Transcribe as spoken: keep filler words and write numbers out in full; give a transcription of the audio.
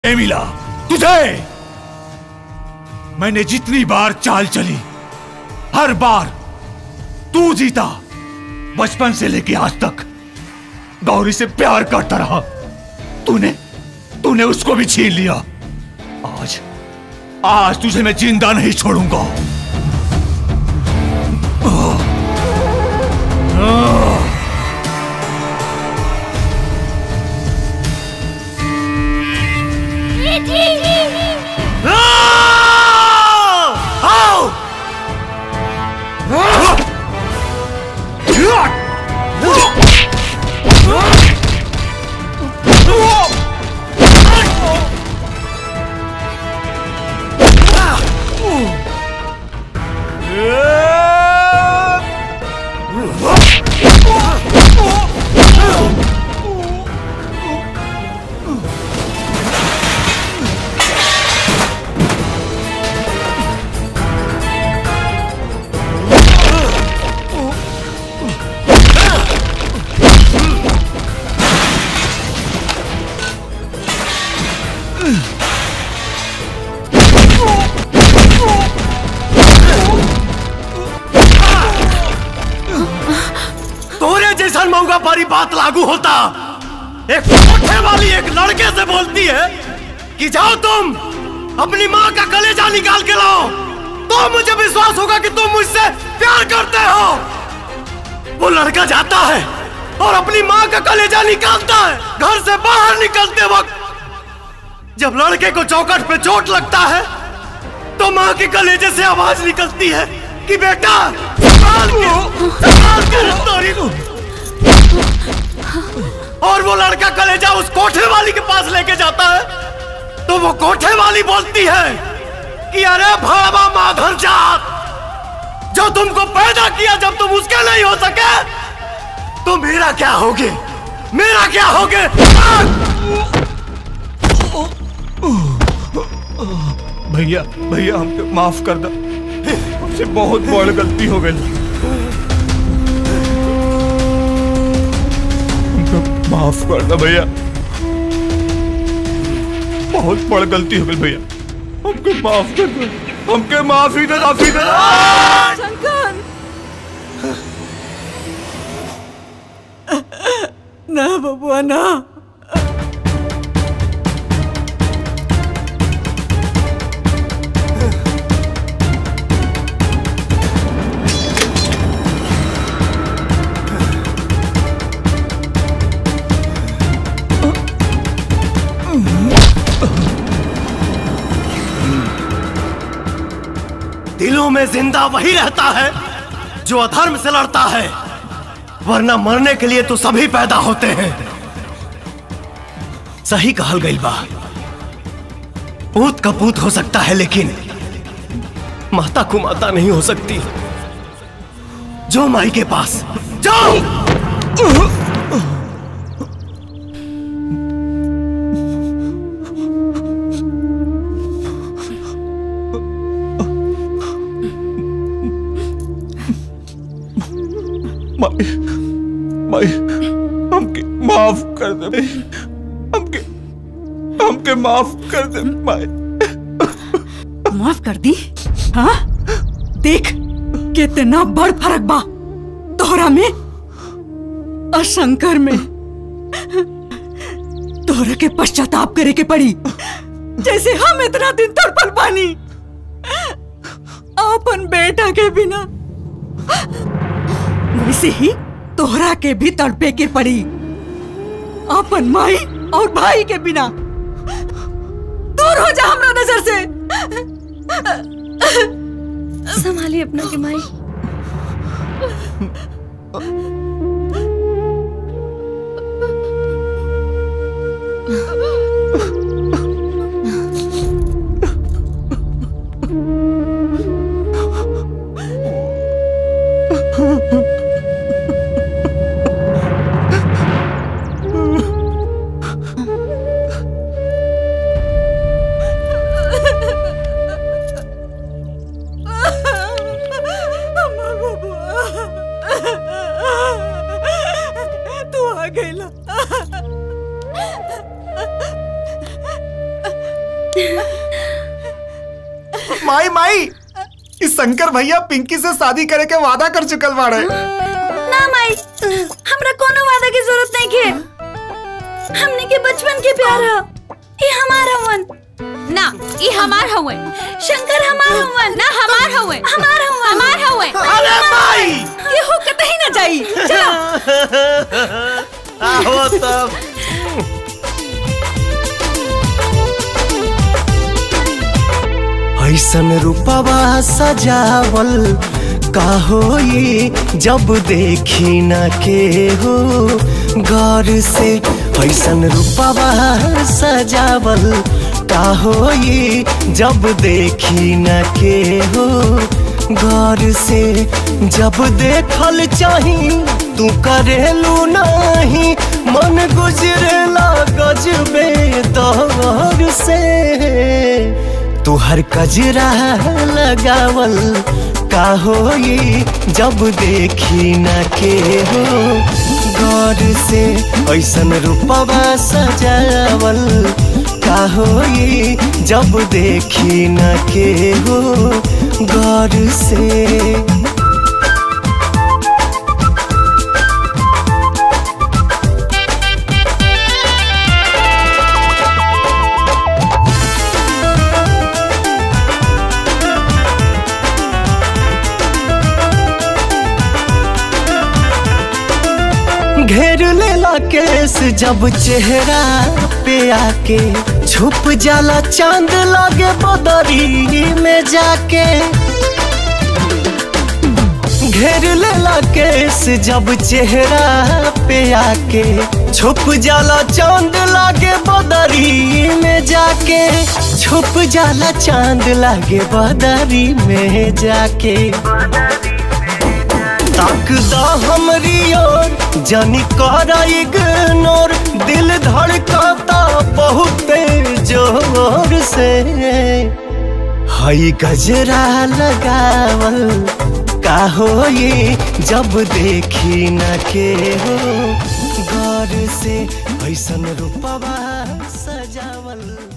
नहीं मिला तुझे। मैंने जितनी बार चाल चली हर बार तू जीता। बचपन से लेके आज तक गौरी से प्यार करता रहा। तूने तूने उसको भी छीन लिया। आज आज तुझे मैं जिंदा नहीं छोड़ूंगा। बात लागू होता। एक कोठे वाली एक लड़के से बोलती है कि जाओ तुम अपनी माँ का कलेजा निकाल के लाओ, तो मुझे विश्वास होगा कि तुम मुझसे प्यार करते हो। वो लड़का जाता है और अपनी माँ का कलेजा निकालता है। घर से बाहर निकलते वक्त जब लड़के को चौखट पे चोट लगता है तो माँ के कलेजे से आवाज निकलती है कि बेटा संभाल के, संभाल के। और वो लड़का कलेजा उस कोठे वाली के पास लेके जाता है तो वो कोठे वाली बोलती है कि अरे भड़वा माधर जात, जो तुमको पैदा किया जब तुम उसके नहीं हो सके तो मेरा क्या होगे, मेरा क्या होगे। भैया भैया हमको माफ कर दो, मुझसे बहुत बड़ गलती हो गई। माफ कर दो भैया, बहुत बड़ गलती हो गई भैया, हमको माफ कर दो, हमके माफी दे, माफी दे। शंकर ना बबुआ ना। दिलों में जिंदा वही रहता है जो अधर्म से लड़ता है, वरना मरने के लिए तो सभी पैदा होते हैं। सही कहल गई बा, पूत का पूत हो सकता है लेकिन माता को माता नहीं हो सकती। जो माई के पास जाओ। माई, माई, हमके माफ कर दे, हमके हमके माफ कर दे माई। माफ कर दी? हाँ? देख कितना बड़ फर्क बा तोहरा में और शंकर में। तोहरा के पश्चाताप करे के पड़ी जैसे हम इतना दिन तड़पल पानी अपन बेटा के बिना, वैसे ही तोहरा के भी तड़पे के पड़ी अपन माई और भाई के बिना। दूर हो जा हमरा नजर से। संभालिए अपना के माई। माई माई इस शंकर भैया पिंकी से शादी करे के वादा कर चुकल बाड़े। ना माई, हमरा कोनो वादा की जरूरत नहीं के। हमने के बचपन के प्यार है। ये हमारा हवन ना, ये हमार हवे। शंकर हमार हवन ना, हमार हवे। हमार हवन हमार हवे। अरे माई ये हो कतई ना जाई। चलो आओ तब। ऐसन रूपवा सजावल का होई जब देखी न के हो गौर से। ऐसन रूपवा सजावल का होई जब देखी न के हो गौर से। जब देखल चाही तू करेलू नहीं, मन गुजरेला गजबे दौर से। तू हर कजरा लगावल का होई जब देखी न के हो गौर से। ऐसन रूपवा सजावल का होई जब देखी न के हो गौर से। घेर लेला केस जब चेहरा पे आके, छुप जाला चांद लागे बदरी में जाके। घेर लेला केस जब चेहरा पे आके, छुप जाला चांद लागे बदरी में जाके। छुप जाला चांद लागे बदरी में जाके। ताकदा हमरी ओर जानी करा इग्नोर, दिल धड़काता बहुत जोर से। हई गजरा लगावल का होई जब देखी न के हो गौर से। ऐसन रूपवा सजावल